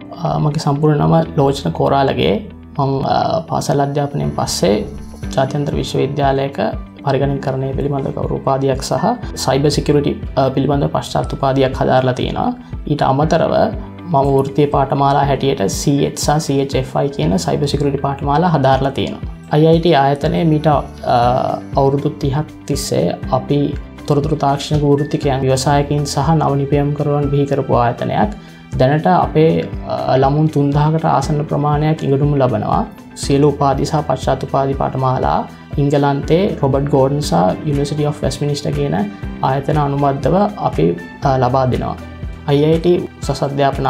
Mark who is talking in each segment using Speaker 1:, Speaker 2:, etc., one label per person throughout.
Speaker 1: මගේ සම්පූර්ණ නම ලෝචන කෝරාලගේ. මම පාසල් අධ්‍යාපනයෙන් පස්සේ ජාත්‍යන්තර විශ්වවිද්‍යාලයක පරිගණකකරණය පිළිබඳ ගෞරව උපාධියක් සහ සයිබර් සිකියුරිටි පිළිබඳ පශ්චාත් උපාධියක් හදාරලා තියෙනවා. ඊට අමතරව මම වෘත්තීය පාඨමාලා හැටියට CH සහ CHFI කියන සයිබර් සිකියුරිටි පාඨමාලා හදාරලා තියෙනවා. IIT ආයතනයේ මීට අවුරුදු 30ක් තිස්සේ අපි තොරතුරු තාක්ෂණික වෘත්තිකයන් ව්‍යවසායකින් සහ නව නිපැයුම්කරුවන් බිහි කරපු ආයතනයක්. දැනට අපේ ළමුන් 3000කට ආසන්න ප්‍රමාණයක් ඉගෙනුම් ලබනවා. සියලු උපාධි සහ පශ්චාත් උපාධි පාඨමාලා ඉංගලන්තයේ රොබර්ට් ගෝඩන් සහ යුනිවර්සිටි ඔෆ් වෙස්ට්මිනිස්ටර් කියන ආයතන අනුබද්ධව අපි ලබා දෙනවා. IIT උසස් අධ්‍යාපන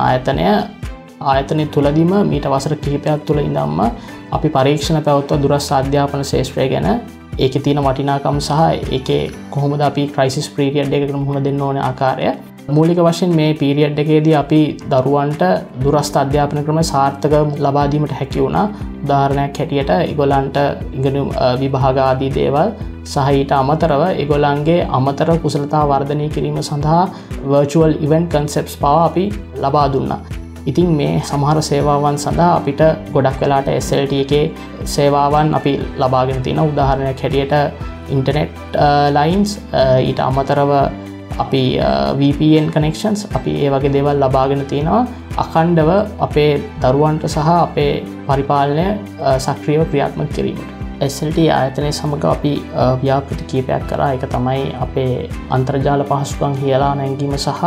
Speaker 1: ආයතනය තුලදීම මීට වසර කිහිපයක් තුළ ඉඳන්ම අපි පරීක්ෂණ පැවැත්වුවා දුරස්ථ අධ්‍යාපන ශාස්ත්‍රය ගැන. ඒකේ තියෙන වටිනාකම් සහ ඒකේ කොහොමද අපි ක්‍රයිසිස් පීරියඩ් එකකට මුහුණ දෙන්න ඕන ආකාරය. මූලික වශයෙන් මේ පීරියඩ් එකේදී අපි දරුවන්ට දුරස්ථ අධ්‍යාපන ක්‍රම සාර්ථක ලබා දීමට හැකි වුණා. උදාහරණයක් හැටියට ඒගොල්ලන්ට ඉගෙනුම් විභාග ආදී දේවල් සහ ඊට අමතරව ඒගොල්ලන්ගේ අමතර කුසලතා වර්ධනය කිරීම සඳහා virtual event concepts පවා අපි ලබා දුන්නා. ඉතින් මේ සමහර සේවාවන් සඳහා අපිට ගොඩක් වෙලාට SLT එකේ සේවාවන් අපි ලබාගෙන තියෙනවා. උදාහරණයක් හැටියට ඉන්ටර්නෙට් ලයින්ස් ඊට අමතරව අපි VPN connections අපි ඒ වගේ දේවල් ලබාගෙන තියෙනවා. අඛණ්ඩව අපේ දරුවන්ට සහ අපේ පරිපාලනය සක්‍රියව ක්‍රියාත්මක කිරීමට. SLT ආයතනය සමග අපි ව්‍යාපෘති කීපයක් කරා. ඒක තමයි අපේ අන්තර්ජාල පහසුකම් හියලා නැංවීම සහ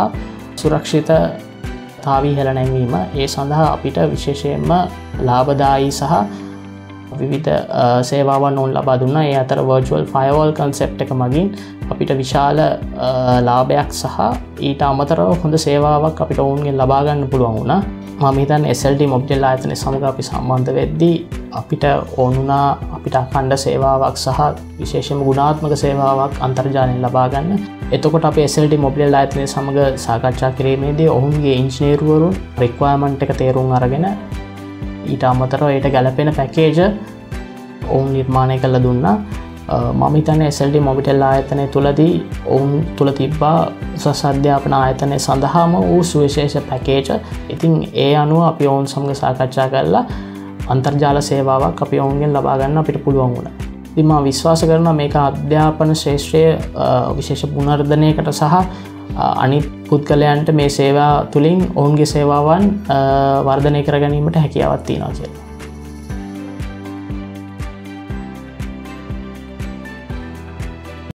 Speaker 1: සුරක්ෂිතතාවී හෙළ නැංවීම. ඒ සඳහා අපිට විශේෂයෙන්ම ලාභදායී සහ විවිධ සේවාවන් ඔවුන් ලබා දුන්නා. ඒ අතර virtual firewall concept එක මගින් අපිට විශාල ලාභයක් සහ ඊට අමතරව හොඳ සේවාවක් අපිට ඔවුන්ගෙන් ලබා ගන්න පුළුවන් වුණා. මම හිතන්නේ SLT මොබිටෙල් ආයතනය සමග අපි සම්බන්ධ වෙද්දී අපිට ඕනුණා අපිට අඛණ්ඩ සේවාවක් සහ විශේෂයෙන්ම ගුණාත්මක සේවාවක් අන්තර්ජාලයෙන් ලබා ගන්න. එතකොට අපි SLT මොබිටෙල් ආයතනය සමග සාකච්ඡා කිරීමේදී ඔවුන්ගේ ඉංජිනේරුවරුන් රික්වයර්මන්ට් එක තේරුම් අරගෙන ඊට අමතරව ඒට ගැලපෙන පැකේජ ඔවුන් නිර්මාණය කළ දුන්නා. මම හිතන්නේ SLT මොබිටෙල් ආයතනය තුලදී ඔවුන් තුල තිබ්බා උසස් අධ්‍යාපන ආයතනය සඳහාම වූ සුවිශේෂ පැකේජ. ඉතින් ඒ අනුව අපි ඔවුන් සමග සාකච්ඡා කරලා අන්තර්ජාල සේවාවක් අපි ඔවුන්ගෙන් ලබා ගන්න අපිට පුළුවන් වුණා. ඉතින් මම විශ්වාස කරනවා මේක අධ්‍යාපන ශාස්ත්‍රයේ විශේෂ පුනර්ධනයකට සහ අනිත් පුද්ගලයන්ට මේ සේවා තුළින් ඔවුන්ගේ සේවාවන් වර්ධනය කර ගැනීමට හැකියාවක් තියෙනවා කියලා.